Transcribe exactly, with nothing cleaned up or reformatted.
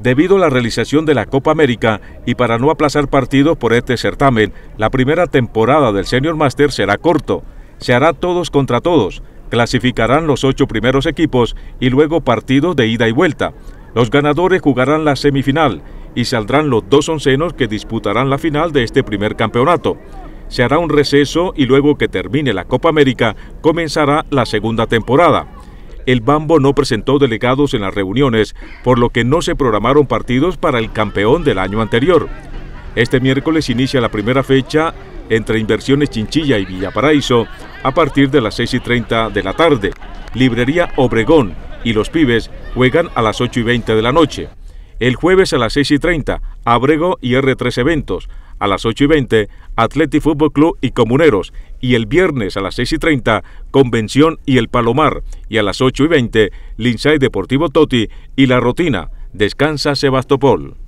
Debido a la realización de la Copa América y para no aplazar partidos por este certamen, la primera temporada del Senior Master será corto. Se hará todos contra todos, clasificarán los ocho primeros equipos y luego partidos de ida y vuelta. Los ganadores jugarán la semifinal y saldrán los dos oncenos que disputarán la final de este primer campeonato. Se hará un receso y luego que termine la Copa América comenzará la segunda temporada. El Bambo no presentó delegados en las reuniones, por lo que no se programaron partidos para el campeón del año anterior. Este miércoles inicia la primera fecha entre Inversiones Chinchilla y Villaparaíso a partir de las seis y treinta de la tarde. Librería Obregón y los Pibes juegan a las ocho y veinte de la noche. El jueves a las seis y treinta, Abrego y R tres Eventos. A las ocho y veinte, Athletic Fútbol Club y Comuneros. Y el viernes a las seis y treinta, Convención y El Palomar. Y a las ocho y veinte, Linsay Deportivo Toti y La Rotina. Descansa Sebastopol.